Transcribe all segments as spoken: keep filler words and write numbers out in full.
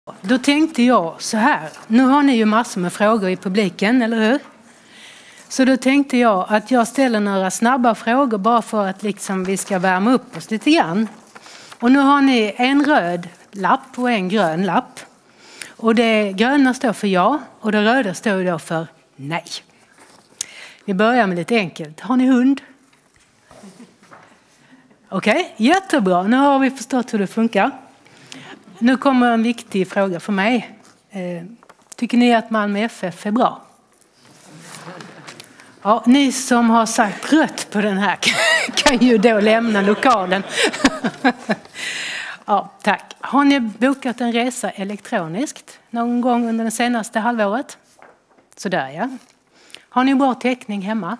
Då tänkte jag så här. Nu har ni ju massor med frågor i publiken, eller hur? Så då tänkte jag att jag ställer några snabba frågor bara för att liksom vi ska värma upp oss lite grann. Och nu har ni en röd lapp och en grön lapp. Och det gröna står för ja och det röda står då för nej. Vi börjar med lite enkelt. Har ni hund? Okej, okay, jättebra. Nu har vi förstått hur det funkar. Nu kommer en viktig fråga för mig. Eh, tycker ni att Malmö F F är bra? Ja, ni som har sagt rött på den här kan ju då lämna lokalen. Ja, tack. Har ni bokat en resa elektroniskt någon gång under det senaste halvåret? Sådär, ja. Har ni bra täckning hemma?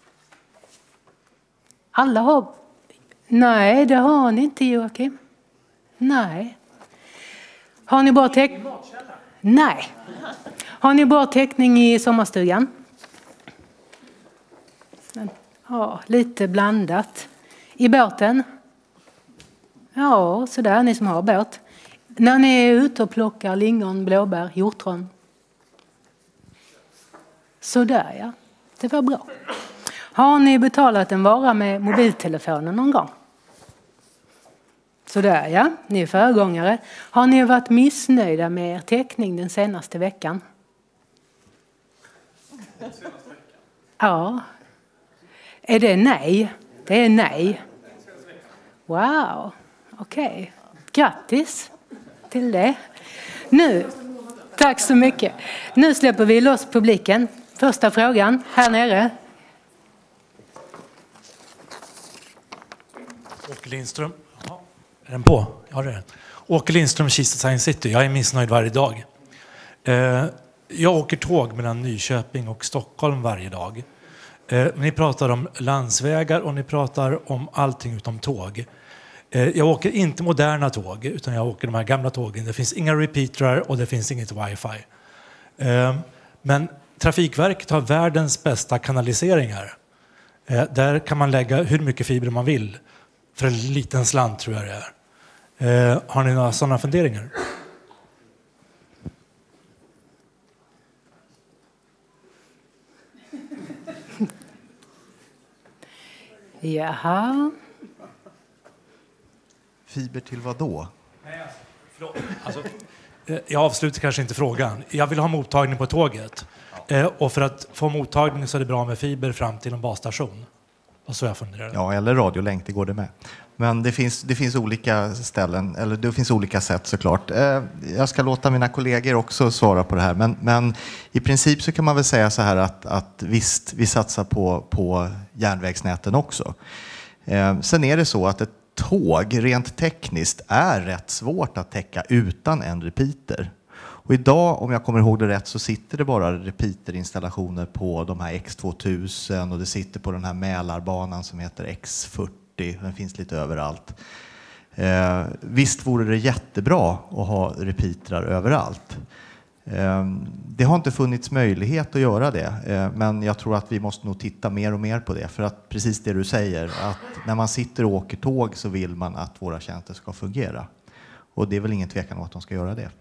Alla har... Nej, det har ni inte, Joakim. Nej. Har ni bra täckning? Nej. Har ni bra täckning i sommarstugan? Ja, lite blandat. I båten? Ja, sådär, ni som har båt. När ni är ute och plockar lingon, blåbär, hjortron? Sådär, ja. Det var bra. Har ni betalat en vara med mobiltelefonen någon gång? Sådär, ja. Ni är föregångare. Har ni varit missnöjda med er täckning den senaste veckan? Den senaste veckan? Ja. Är det nej? Det är nej. Wow. Okej. Okay. Grattis till det. Nu. Tack så mycket. Nu släpper vi loss publiken. Första frågan här nere. Åke Lindström. Jaha. Är den på? Ja, det är den. Åke Lindström, Kista Science City. Jag är missnöjd varje dag. Jag åker tåg mellan Nyköping och Stockholm varje dag. Ni pratar om landsvägar och ni pratar om allting utom tåg. Jag åker inte moderna tåg utan jag åker de här gamla tågen. Det finns inga repeatrar och det finns inget wifi. Men Trafikverket har världens bästa kanaliseringar. Där kan man lägga hur mycket fiber man vill. För en liten slant tror jag det är. Har ni några sådana funderingar? Jaha. Fiber till vad då? Nej, alltså, alltså, jag avslutar kanske inte frågan. Jag vill ha mottagning på tåget. Ja. Och för att få mottagning så är det bra med fiber fram till en basstation. Och så jag funderar. Ja, eller radiolänk, det går det med. Men det finns, det finns olika ställen, eller det finns olika sätt såklart. Jag ska låta mina kollegor också svara på det här. Men, men i princip så kan man väl säga så här att, att visst, vi satsar på, på järnvägsnäten också. Sen är det så att ett tåg rent tekniskt är rätt svårt att täcka utan en repeater. Och idag, om jag kommer ihåg det rätt, så sitter det bara repeaterinstallationer på de här X tvåtusen och det sitter på den här Mälarbanan som heter X fyrtio. Den finns lite överallt. Eh, visst vore det jättebra att ha repeatrar överallt. Eh, det har inte funnits möjlighet att göra det. Eh, men jag tror att vi måste nog titta mer och mer på det. För att precis det du säger, att när man sitter och åker tåg så vill man att våra tjänster ska fungera. Och det är väl ingen tvekan om att de ska göra det.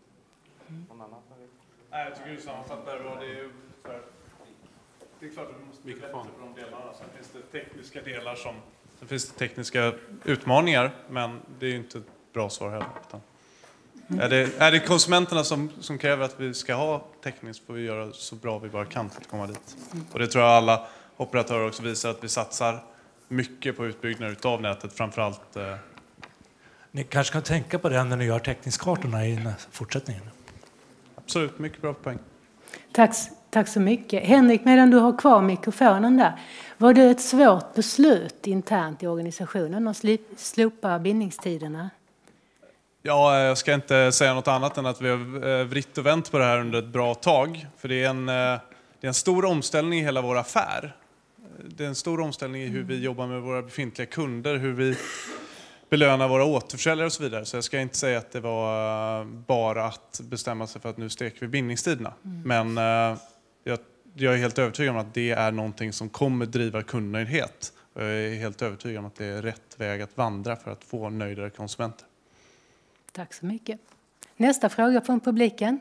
Nej, jag tycker du sammanfattar bra. Det är, för, det är klart att vi måste bli bättre på de delarna. Sen finns det tekniska delar som... Sen finns det tekniska utmaningar, men det är ju inte ett bra svar heller. Utan, mm. är, det, är det konsumenterna som, som kräver att vi ska ha täckning så får vi göra så bra vi bara kan för att komma dit. Mm. Och det tror jag alla operatörer också visar att vi satsar mycket på utbyggnad av nätet, framförallt... Eh... Ni kanske kan tänka på det när ni gör täckningskartorna i fortsättningen. Absolut, mycket bra poäng. Tack, tack så mycket. Henrik, medan du har kvar mikrofonen där. Var det ett svårt beslut internt i organisationen att slopa bindningstiderna? Ja, jag ska inte säga något annat än att vi har vritt och vänt på det här under ett bra tag. För det är en, det är en stor omställning i hela vår affär. Det är en stor omställning i hur vi jobbar med våra befintliga kunder, hur vi belöna våra återförsäljare och så vidare. Så jag ska inte säga att det var bara att bestämma sig för att nu steker vi bindningstiderna. Mm. Men uh, jag, jag är helt övertygad om att det är någonting som kommer driva kundnöjdhet. Och jag är helt övertygad om att det är rätt väg att vandra för att få nöjdare konsumenter. Tack så mycket. Nästa fråga från publiken.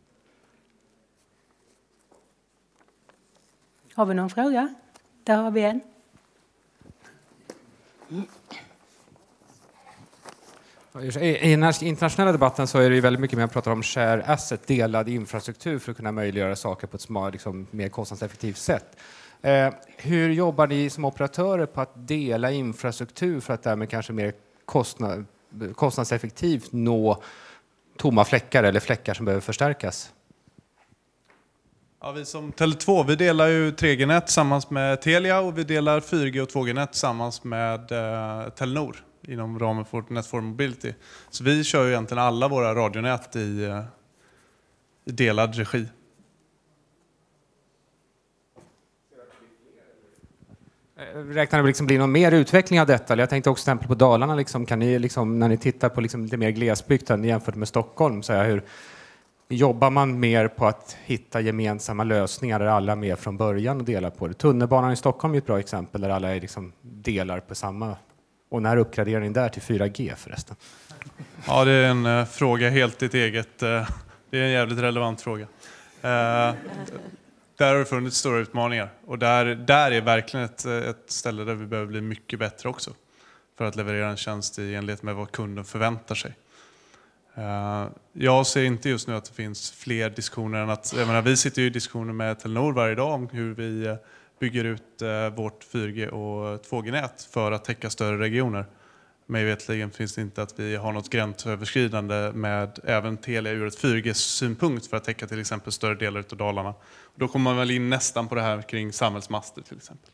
Har vi någon fråga? Där har vi en. I den här internationella debatten så är det ju väldigt mycket mer pratar om share asset, delad infrastruktur för att kunna möjliggöra saker på ett smart, liksom, mer kostnadseffektivt sätt. Eh, hur jobbar ni som operatörer på att dela infrastruktur för att därmed kanske mer kostnad, kostnadseffektivt nå tomma fläckar eller fläckar som behöver förstärkas? Ja, vi som Tele två, vi delar ju tre G-nät tillsammans med Telia och vi delar fyra G och två G-nät tillsammans med eh, Telenor inom ramen för Net four Mobility. Så vi kör ju egentligen alla våra radionät i, eh, i delad regi. Räknar det liksom bli någon mer utveckling av detta? Jag tänkte också exempel på Dalarna. Liksom, kan ni, liksom, när ni tittar på liksom lite mer glesbygd jämfört med Stockholm, så här, hur jobbar man mer på att hitta gemensamma lösningar där alla är med från början och delar på det? Tunnelbanan i Stockholm är ett bra exempel där alla är liksom delar på samma. Och när uppgraderar ni där till fyra G förresten? Ja, det är en uh, fråga helt ditt eget. Uh, det är en jävligt relevant fråga. Uh, Där har det funnits stora utmaningar och där, där är verkligen ett, ett ställe där vi behöver bli mycket bättre också för att leverera en tjänst i enlighet med vad kunden förväntar sig. Uh, jag ser inte just nu att det finns fler diskussioner än att, jag menar, vi sitter ju i diskussioner med Telenor varje dag om hur vi bygger ut uh, vårt fyra G och två G-nät för att täcka större regioner. Mig vetligen finns det inte att vi har något gränsöverskridande med även Telia ur ett fyra G-synpunkt för att täcka till exempel större delar av Dalarna. Och då kommer man väl in nästan på det här kring samhällsmaster till exempel.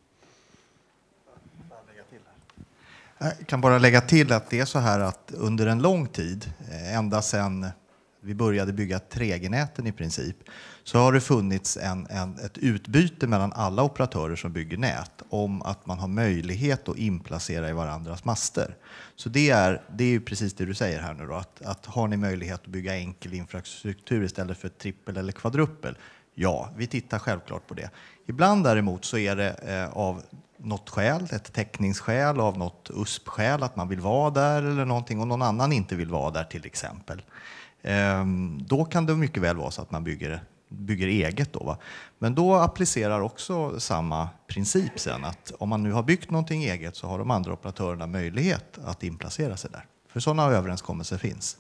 Jag kan bara lägga till att det är så här att under en lång tid, ända sedan vi började bygga tre G-näten i princip, så har det funnits en, en, ett utbyte mellan alla operatörer som bygger nät om att man har möjlighet att inplacera i varandras master. Så det är, det är ju precis det du säger här nu då, att, att har ni möjlighet att bygga enkel infrastruktur istället för trippel eller kvadruppel? Ja, vi tittar självklart på det. Ibland däremot så är det eh, av något skäl, ett täckningsskäl, av något U S P-skäl att man vill vara där eller någonting och någon annan inte vill vara där till exempel. Ehm, då kan det mycket väl vara så att man bygger, bygger eget då, va? Men då applicerar också samma princip sen, att om man nu har byggt någonting eget så har de andra operatörerna möjlighet att inplacera sig där. För sådana överenskommelser finns.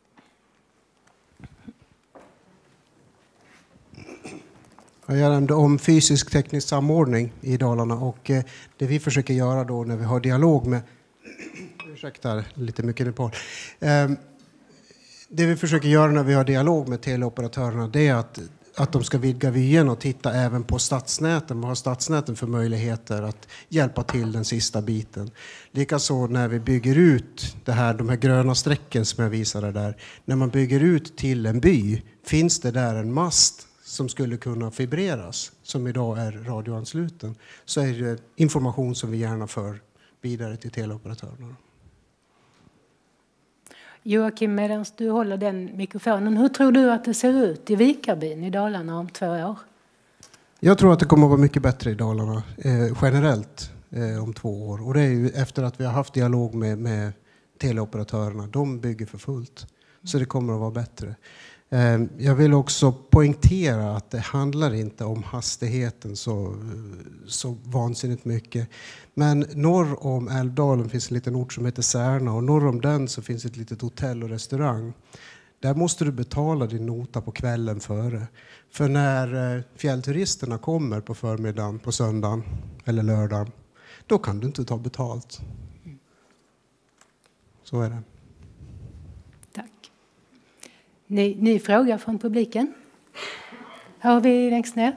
Jag nämnde om fysisk teknisk samordning i Dalarna och det vi försöker göra då när vi har dialog med ursäkta lite mycket Nepal. Det vi försöker göra när vi har dialog med teleoperatörerna, det är att, att de ska vidga vyen och titta även på stadsnäten. Vad har stadsnäten för möjligheter att hjälpa till den sista biten? Likaså när vi bygger ut det här, de här gröna strecken som jag visade där. När man bygger ut till en by, finns det där en mast som skulle kunna fibreras, som idag är radioansluten, så är det information som vi gärna för vidare till teleoperatörerna. Joakim, medan du håller den mikrofonen, hur tror du att det ser ut i Vikarbyn i Dalarna om två år? Jag tror att det kommer att vara mycket bättre i Dalarna eh, generellt eh, om två år. Och det är ju efter att vi har haft dialog med, med teleoperatörerna. De bygger för fullt. Så det kommer att vara bättre. Eh, jag vill också poängtera att det handlar inte om hastigheten så, så vansinnigt mycket. Men norr om Älvdalen finns en liten ort som heter Särna. Och norr om den så finns ett litet hotell och restaurang. Där måste du betala din nota på kvällen före. För när fjällturisterna kommer på förmiddagen, på söndagen eller lördagen, då kan du inte ta betalt. Så är det. Tack. Ny, ny fråga från publiken. Här har vi längst ner.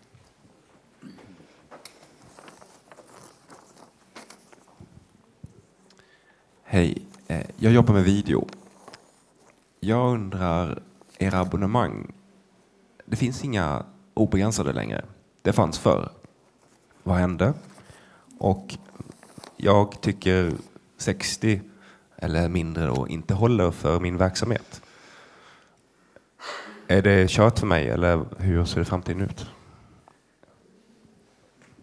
Hej, jag jobbar med video. Jag undrar, era abonnemang, det finns inga obegränsade längre. Det fanns förr. Vad hände? Och jag tycker sextio eller mindre då inte håller för min verksamhet. Är det kört för mig eller hur ser det framtiden ut?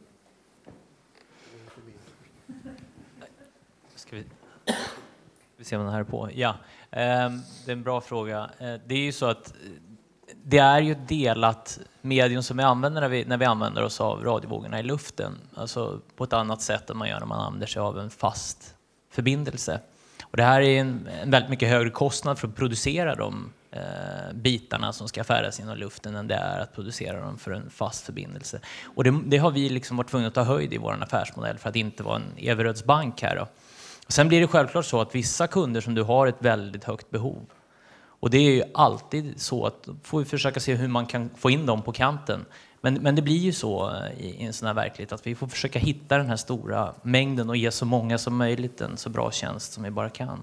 Ska vi... Vi ser se om den här är på. Ja, det är en bra fråga. Det är ju så att det är ju delat medium som vi använder när vi, när vi använder oss av radiovågorna i luften. Alltså på ett annat sätt än man gör när man använder sig av en fast förbindelse. Och det här är en, en väldigt mycket högre kostnad för att producera de eh, bitarna som ska färdas genom luften än det är att producera dem för en fast förbindelse. Och det, det har vi liksom varit tvungna att ta höjd i vår affärsmodell för att inte vara en Everöds bank här då. Sen blir det självklart så att vissa kunder som du har ett väldigt högt behov. Och det är ju alltid så att får vi försöka se hur man kan få in dem på kanten. Men, men det blir ju så i, i en sån här verklighet att vi får försöka hitta den här stora mängden och ge så många som möjligt en så bra tjänst som vi bara kan.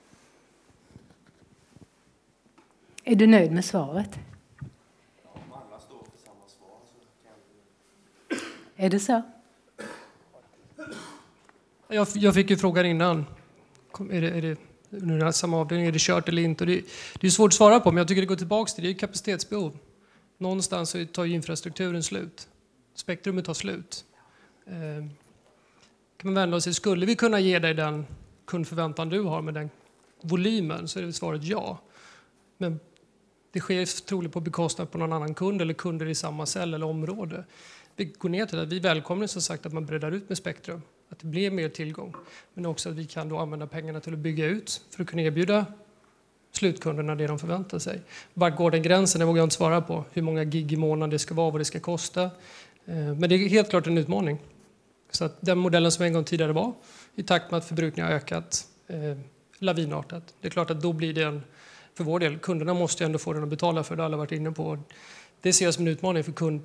Är du nöjd med svaret? Om alla står för samma svar så kan vi... Är det så? Jag, jag fick ju frågan innan. Är det, är det under den här samma avdelning, är det kört eller inte? Det, det är svårt att svara på, men jag tycker det går tillbaka till det. Det är kapacitetsbehov. Någonstans så tar ju infrastrukturen slut. Spektrumet tar slut. Eh, kan man vända sig, skulle vi kunna ge dig den kundförväntan du har med den volymen, så är det svaret ja. Men det sker troligen på bekostnad på någon annan kund eller kunder i samma cell eller område. Vi går ner till att vi välkomnar som sagt att man breddar ut med spektrum. Att det blir mer tillgång. Men också att vi kan då använda pengarna till att bygga ut för att kunna erbjuda slutkunderna det de förväntar sig. Var går den gränsen? Det vågar jag inte svara på. Hur många gig i månaden det ska vara, vad det ska kosta. Men det är helt klart en utmaning. Så att den modellen som en gång tidigare var, i takt med att förbrukningen har ökat eh, lavinartat. Det är klart att då blir det en, för vår del, kunderna måste ju ändå få den att betala för det alla varit inne på. Det ser jag som en utmaning för kund.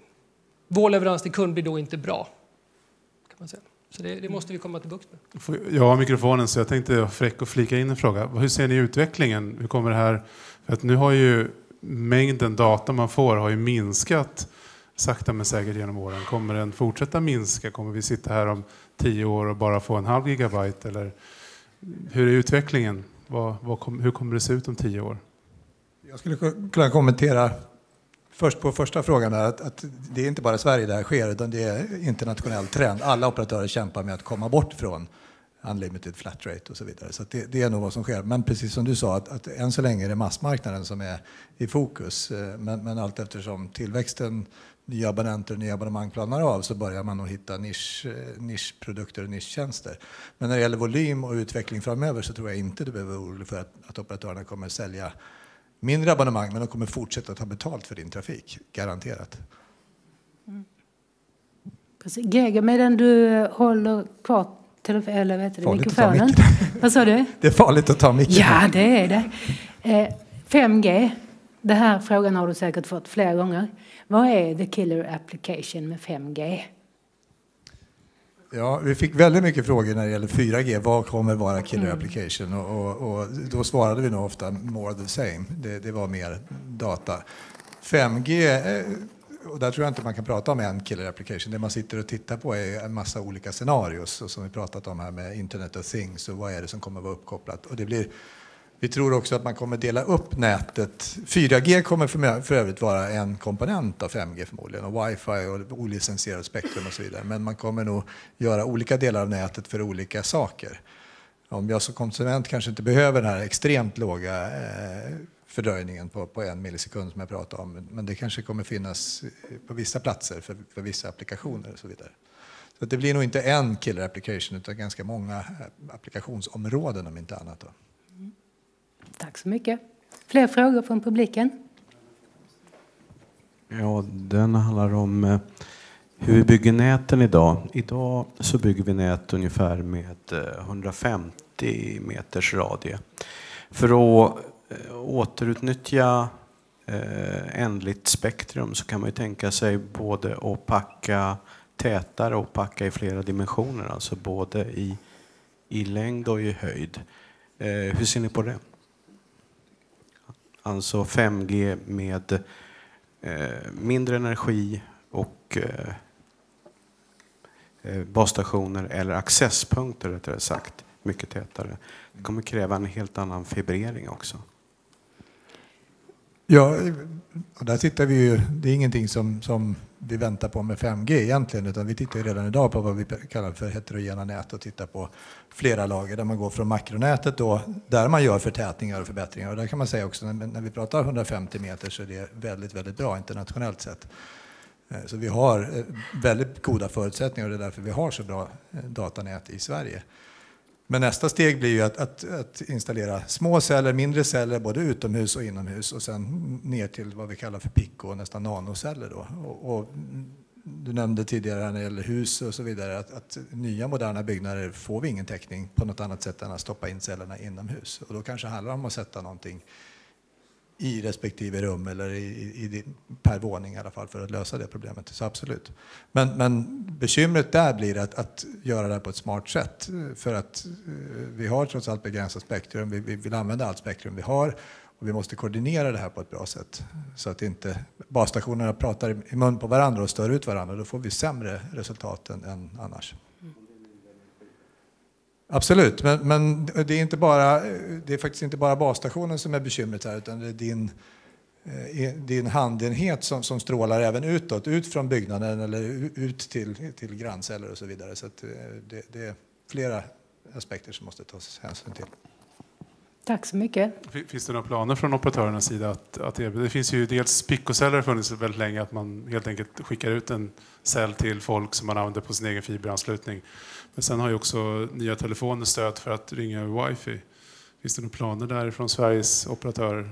Vår leverans till kund blir då inte bra, kan man säga. Så det, det måste vi komma till bukt med. Jag har mikrofonen så jag tänkte fräck och flika in en fråga. Hur ser ni utvecklingen? Hur kommer det här? För att nu har ju mängden data man får har ju minskat sakta men säkert genom åren. Kommer den fortsätta minska? Kommer vi sitta här om tio år och bara få en halv gigabyte? Eller hur är utvecklingen? Vad, vad kom, hur kommer det se ut om tio år? Jag skulle kunna kommentera först på första frågan där, att, att det är inte bara i Sverige det här sker, utan det är internationell trend. Alla operatörer kämpar med att komma bort från unlimited flat rate och så vidare. Så det, det är nog vad som sker. Men precis som du sa, att, att än så länge är det massmarknaden som är i fokus. Men, men allt eftersom tillväxten, nya abonnenter och nya abonnemang planar av, så börjar man nog hitta nisch, nischprodukter och nischtjänster. Men när det gäller volym och utveckling framöver så tror jag inte du behöver vara orolig för att, att operatörerna kommer sälja mindre abonnemang, men de kommer fortsätta ta betalt för din trafik, garanterat. Mm. Precis. Greger, medan du håller kvar telefon, eller vet du, mikrofonen. Vad sa du? Det är farligt att ta micken. Ja, det är det. Eh, fem G, den här frågan har du säkert fått flera gånger. Vad är the killer application med fem G? Ja, vi fick väldigt mycket frågor när det gäller fyra G. Vad kommer vara killer application? Och, och, och då svarade vi nog ofta more the same. Det, det var mer data. fem G, och där tror jag inte man kan prata om en killer application. Det man sitter och tittar på är en massa olika scenarios. Och som vi pratat om här med Internet of Things och vad är det som kommer vara uppkopplat. Och det blir, vi tror också att man kommer dela upp nätet. fyra G kommer för, för övrigt vara en komponent av fem G förmodligen. Och wifi och olicensierat spektrum och så vidare. Men man kommer nog göra olika delar av nätet för olika saker. Om jag som konsument kanske inte behöver den här extremt låga eh, fördröjningen på, på en millisekund som jag pratade om. Men det kanske kommer finnas på vissa platser för, för vissa applikationer och så vidare. Så det blir nog inte en killer application utan ganska många applikationsområden om inte annat då. Tack så mycket. Fler frågor från publiken? Ja, den handlar om eh, hur vi bygger näten idag. Idag så bygger vi nät ungefär med eh, hundrafemtio meters radie. För att eh, återutnyttja eh, ändligt spektrum så kan man ju tänka sig både att packa tätare och packa i flera dimensioner. Alltså både i, i längd och i höjd. Eh, hur ser ni på det? Alltså fem G med eh, mindre energi och eh, basstationer eller accesspunkter rättare sagt mycket tätare. Det kommer kräva en helt annan fibrering också. Ja, och där tittar vi ju, det är ingenting som, som vi väntar på med fem G egentligen, utan vi tittar ju redan idag på vad vi kallar för heterogena nät och tittar på flera lager där man går från makronätet då, där man gör förtätningar och förbättringar. Och där kan man säga också när, när vi pratar hundrafemtio meter så är det väldigt, väldigt bra internationellt sett. Så vi har väldigt goda förutsättningar och det är därför vi har så bra datanät i Sverige. Men nästa steg blir ju att, att, att installera små celler, mindre celler, både utomhus och inomhus och sen ner till vad vi kallar för pico, nästan nanoceller då. Och, och du nämnde tidigare när det gäller hus och så vidare att, att nya moderna byggnader får vi ingen täckning på något annat sätt än att stoppa in cellerna inomhus. Och då kanske det handlar om att sätta någonting i respektive rum eller i, i, per våning i alla fall för att lösa det problemet. Så absolut. Men, men bekymret där blir att, att göra det på ett smart sätt för att eh, vi har trots allt begränsat spektrum. Vi, vi vill använda allt spektrum vi har och vi måste koordinera det här på ett bra sätt så att inte basstationerna pratar i mun på varandra och stör ut varandra. Då får vi sämre resultat än, än annars. Absolut, men, men det, är inte bara, det är faktiskt inte bara basstationen som är bekymret här utan det är din, din handenhet som, som strålar även utåt, ut från byggnaden eller ut till, till grannceller och så vidare. Så att det, det är flera aspekter som måste tas hänsyn till. Tack så mycket. Finns det några planer från operatörernas sida att, att erbjuda? Det finns ju dels picoceller funnits väldigt länge att man helt enkelt skickar ut en cell till folk som man använder på sin egen fiberanslutning. Men sen har ju också nya telefoner stöd för att ringa över wifi. Finns det några planer där från Sveriges operatörer?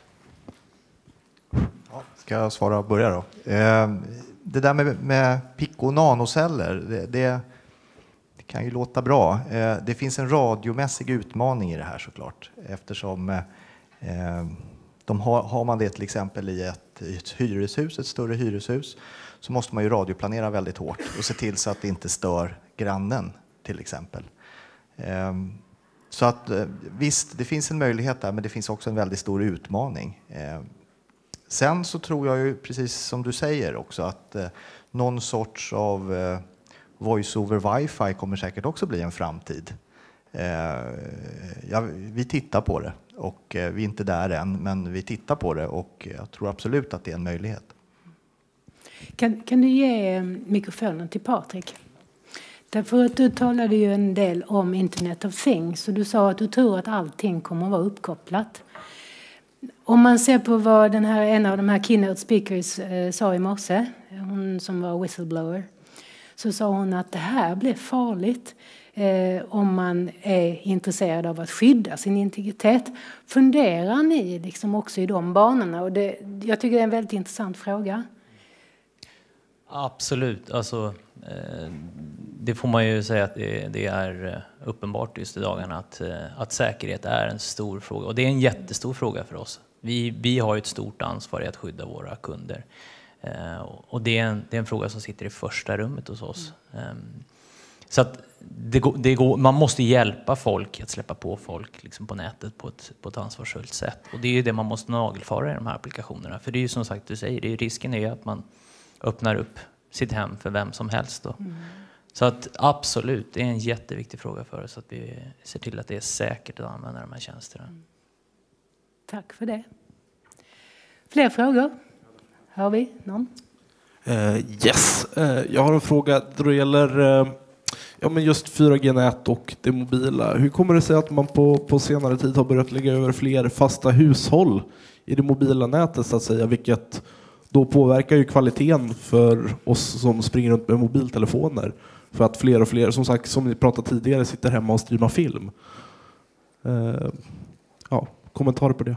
Ja, ska jag svara och börja då? Det där med, med pico- och nanoceller, det, det, det kan ju låta bra. Det finns en radiomässig utmaning i det här såklart. Eftersom de har, har man det till exempel i ett, i ett hyreshus, ett större hyreshus, så måste man ju radioplanera väldigt hårt och se till så att det inte stör grannen till exempel. Så att visst, det finns en möjlighet där, men det finns också en väldigt stor utmaning. Sen så tror jag ju, precis som du säger också, att någon sorts av voice over wifi kommer säkert också bli en framtid. Ja, vi tittar på det och vi är inte där än, men vi tittar på det och jag tror absolut att det är en möjlighet. Kan, kan du ge mikrofonen till Patrik? Därför att du talade ju en del om Internet of Things och du sa att du tror att allting kommer att vara uppkopplat. Om man ser på vad den här, en av de här keynote speakers eh, sa i morse, hon som var whistleblower, så sa hon att det här blir farligt eh, om man är intresserad av att skydda sin integritet. Funderar ni liksom också i de banorna? Och det, jag tycker det är en väldigt intressant fråga. Absolut. Alltså, eh, det får man ju säga att det, det är uppenbart just i dagarna att, att säkerhet är en stor fråga. Och det är en jättestor fråga för oss. Vi, vi har ju ett stort ansvar i att skydda våra kunder. Eh, och det är, en, det är en fråga som sitter i första rummet hos oss. Mm. Eh, så att det går, det går, man måste hjälpa folk att släppa på folk liksom på nätet på ett, på ett ansvarsfullt sätt. Och det är ju det man måste nagelfara i de här applikationerna. För det är ju som sagt du säger, det är, risken är att man öppnar upp sitt hem för vem som helst då. Mm. Så att absolut, det är en jätteviktig fråga för oss att vi ser till att det är säkert att använda de här tjänsterna. Mm. Tack för det. Fler frågor? Har vi någon? Uh, yes, uh, jag har en fråga då det gäller uh, ja, men just fyra G-nät och det mobila. Hur kommer det sig att man på, på senare tid har börjat lägga över fler fasta hushåll i det mobila nätet så att säga, vilket då påverkar ju kvaliteten för oss som springer runt med mobiltelefoner. För att fler och fler, som sagt, som ni pratade tidigare, sitter hemma och streamar film. Uh, ja, kommentarer på det.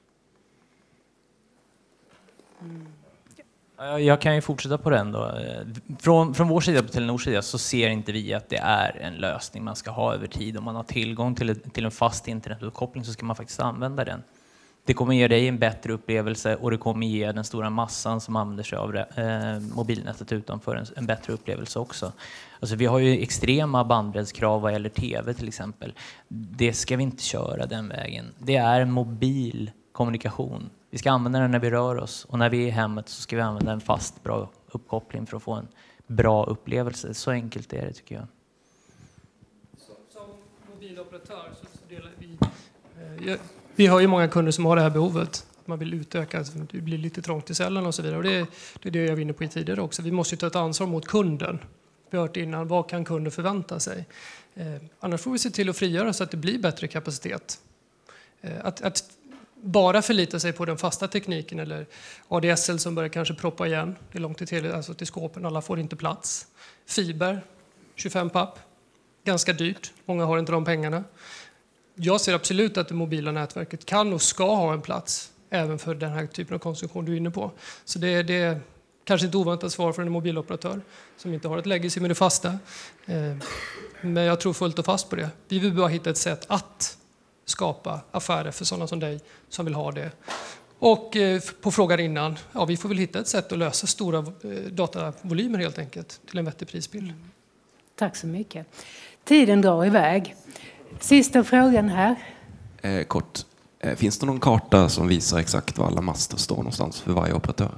Jag kan ju fortsätta på den då. Från, från vår sida på Telenors sida så ser inte vi att det är en lösning man ska ha över tid. Om man har tillgång till, till en fast internetuppkoppling så ska man faktiskt använda den. Det kommer ge dig en bättre upplevelse och det kommer ge den stora massan som använder sig av eh, mobilnätet utanför en, en bättre upplevelse också. Alltså vi har ju extrema bandbreddskrav vad gäller tv till exempel. Det ska vi inte köra den vägen. Det är en mobil kommunikation. Vi ska använda den när vi rör oss och när vi är i hemmet så ska vi använda en fast bra uppkoppling för att få en bra upplevelse. Så enkelt är det tycker jag. Som mobiloperatör så delar vi... Eh, vi har ju många kunder som har det här behovet. att man vill utöka, det blir lite trångt i cellen och så vidare. Och det, det är det jag var inne på i tidigare också. Vi måste ju ta ett ansvar mot kunden. Vi har hört innan, vad kan kunden förvänta sig? Eh, annars får vi se till att frigöra så att det blir bättre kapacitet. Eh, att, att bara förlita sig på den fasta tekniken eller A D S L som börjar kanske proppa igen. Det är långt till, tele, alltså till skåpen, alla får inte plats. Fiber, tjugofem papp, ganska dyrt. Många har inte de pengarna. Jag ser absolut att det mobila nätverket kan och ska ha en plats även för den här typen av konsumtion du är inne på. Så det, det är kanske ett oväntat svar från en mobiloperatör som inte har ett legacy med det fasta. Eh, men jag tror fullt och fast på det. Vi vill bara hitta ett sätt att skapa affärer för sådana som dig som vill ha det. Och eh, på frågan innan, ja, vi får väl hitta ett sätt att lösa stora eh, datavolymer helt enkelt till en vettig prisbild. Tack så mycket. Tiden drar iväg. Sista frågan här. Eh, kort. Eh, finns det någon karta som visar exakt var alla master står någonstans för varje operatör?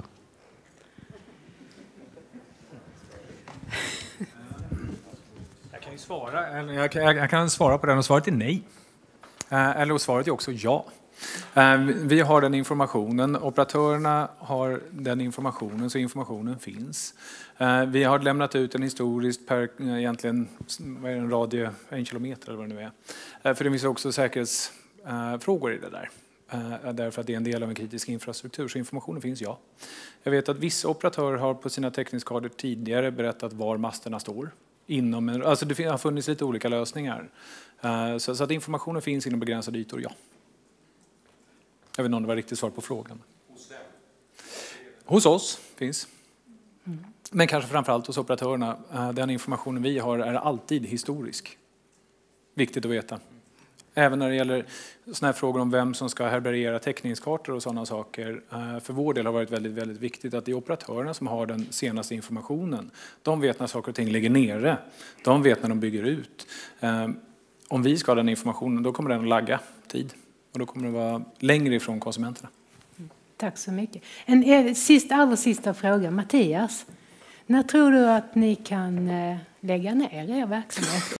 Jag kan ju svara, jag kan, jag kan svara på den och svaret är nej. Eh, eller svaret är också ja. Eh, vi har den informationen, operatörerna har den informationen, så informationen finns. Eh, vi har lämnat ut den historiskt per egentligen, vad är det, en radie, en kilometer eller vad det nu är. Eh, för det finns också säkerhetsfrågor i det där. Eh, därför att det är en del av en kritisk infrastruktur, så informationen finns ja. Jag vet att vissa operatörer har på sina täckningskartor tidigare berättat var masterna står. Inom en, alltså det har funnits lite olika lösningar. Uh, så, så att informationen finns inom begränsade ytor, ja. Jag vet inte om det var riktigt svar på frågan. Hos dem? Hos oss finns. Mm. Men kanske framförallt hos operatörerna. Uh, den informationen vi har är alltid historisk. Viktigt att veta. Även när det gäller såna här frågor om vem som ska härbärgera täckningskartor och sådana saker. För vår del har varit väldigt, väldigt viktigt att det är operatörerna som har den senaste informationen. De vet när saker och ting ligger nere. De vet när de bygger ut. Om vi ska ha den informationen, då kommer den att lagga tid. Och då kommer det vara längre ifrån konsumenterna. Tack så mycket. En sista, allra sista fråga. Mattias, när tror du att ni kan lägga ner er verksamhet?